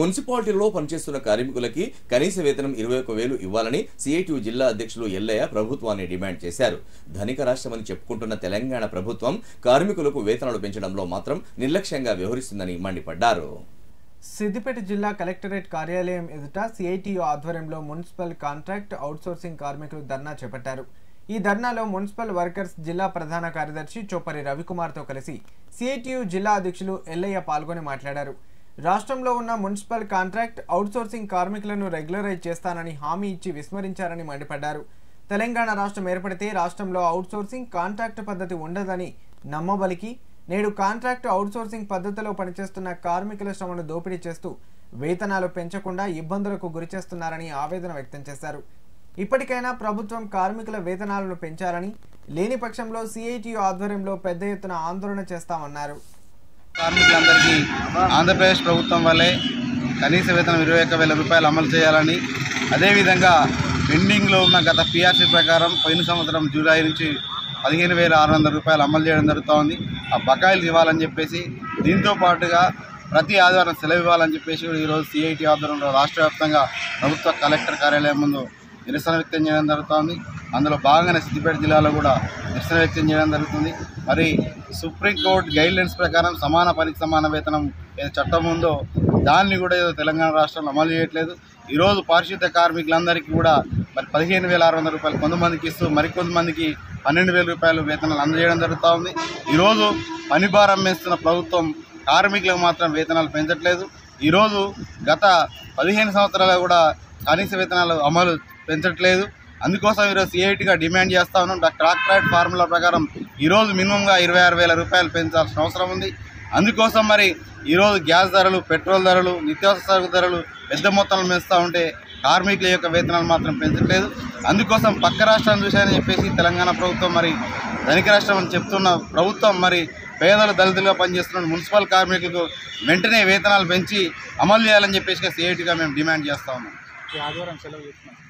మున్సిపాలిటీలో పనిచేస్తున్న కార్మికులకి కనీస వేతనం 21,000 ఇవ్వాలని సిఐటియు జిల్లా అధ్యక్షులు ఎల్లయ్య ప్రభుత్వాన్ని డిమాండ్ చేశారు. ధనిక రాష్ట్రమని చెప్పుకుంటున్న తెలంగాణ ప్రభుత్వం కార్మికులకు వేతనాలు పెంచడంలో మాత్రం నిర్లక్ష్యంగా వ్యవహరిస్తుందని మండిపడ్డారు. సిద్దిపేట జిల్లా కలెక్టరేట్ కార్యాలయం ఎదుట సిఐటియు ఆధ్వర్యంలో మున్సిపల్ కాంట్రాక్ట్ అవుట్సోర్సింగ్ కార్మికులు ధర్నా చేపట్టారు. ఈ ధర్నాలో మున్సిపల్ వర్కర్స్ జిల్లా ప్రధాన కార్యదర్శి చోపరి రవికుమార్తో కలిసి సిఐటియు జిల్లా అధ్యక్షులు ఎల్లయ్య పాల్గొని మాట్లాడారు. రాష్ట్రంలో ఉన్న మున్సిపల్ కాంట్రాక్ట్ అవుట్సోర్సింగ్ కార్మికులను రెగ్యులరైజ్ చేస్తానని హామీ ఇచ్చి విస్మరించారని మండిపడ్డారు. తెలంగాణ రాష్ట్రం ఏర్పడితే రాష్ట్రంలో అవుట్సోర్సింగ్ కాంట్రాక్ట్ పద్ధతి ఉండదని నమ్మబలికి నేడు కాంట్రాక్ట్ అవుట్సోర్సింగ్ పద్ధతిలో పనిచేస్తున్న కార్మికుల శ్రమను దోపిడీ చేస్తూ వేతనాలు పెంచకుండా ఇబ్బందులకు గురిచేస్తున్నారని ఆవేదన వ్యక్తం చేశారు. ఇప్పటికైనా ప్రభుత్వం కార్మికుల వేతనాలను పెంచాలని, లేని పక్షంలో సిఐటియు ఆధ్వర్యంలో పెద్ద ఎత్తున ఆందోళన చేస్తామన్నారు. కార్మికులందరికీ ఆంధ్రప్రదేశ్ ప్రభుత్వం వల్లే కనీస వేతనం 21,000 రూపాయలు అమలు చేయాలని, అదేవిధంగా పెండింగ్లో ఉన్న గత పిఆర్సీ ప్రకారం పోయిన సంవత్సరం జూలై నుంచి 15,600 రూపాయలు అమలు చేయడం జరుగుతోంది. ఆ బకాయిలు ఇవ్వాలని చెప్పేసి, దీంతో పాటుగా ప్రతి ఆదివారం సెలవు ఇవ్వాలని చెప్పేసి ఈరోజు సిఐటి ఆధ్వర్యంలో రాష్ట్ర వ్యాప్తంగా ప్రభుత్వ కలెక్టర్ కార్యాలయం ముందు నిరసన వ్యక్తం చేయడం జరుగుతోంది. అందులో భాగంగానే సిద్దిపేట జిల్లాలో కూడా నిరసన వ్యక్తం చేయడం జరుగుతుంది. మరి సుప్రీంకోర్టు గైడ్లైన్స్ ప్రకారం సమాన పనికి సమాన వేతనం ఏదో చట్టం ఉందో దాన్ని కూడా ఏదో తెలంగాణ రాష్ట్రంలో అమలు చేయట్లేదు. ఈరోజు పారిశుద్ధ్య కార్మికులందరికీ కూడా మరి 15,600 రూపాయలు కొంతమందికి ఇస్తూ మరికొంతమందికి 12,000 రూపాయలు వేతనాలు అందజేయడం జరుగుతూ ఉంది. ఈరోజు పని భారం వేస్తున్న ప్రభుత్వం కార్మికులకు మాత్రం వేతనాలు పెంచట్లేదు. ఈరోజు గత 15 సంవత్సరాలు కూడా కనీస వేతనాలు అమలు పెంచట్లేదు. అందుకోసం ఈరోజు సిఐటిగా డిమాండ్ చేస్తా ఉన్నాం. కాంట్రాక్ట్ ఫార్ములా ప్రకారం ఈరోజు మినిమంగా 26,000 రూపాయలు పెంచాల్సిన అవసరం ఉంది. అందుకోసం మరి ఈరోజు గ్యాస్ ధరలు, పెట్రోల్ ధరలు, నిత్యావసర సరుకు ధరలు పెద్ద మొత్తంలో పెంచుతూ ఉంటే కార్మికుల యొక్క వేతనాలు మాత్రం పెంచట్లేదు. అందుకోసం పక్క రాష్ట్రాన్ని చూశాయని చెప్పేసి తెలంగాణ ప్రభుత్వం మరి ధనిక రాష్ట్రం అని చెప్తున్న ప్రభుత్వం మరి పేదలు దళితులుగా పనిచేస్తున్న మున్సిపల్ కార్మికులకు వెంటనే వేతనాలు పెంచి అమలు చేయాలని చెప్పేసి సిఐటిగా మేము డిమాండ్ చేస్తా ఉన్నాం.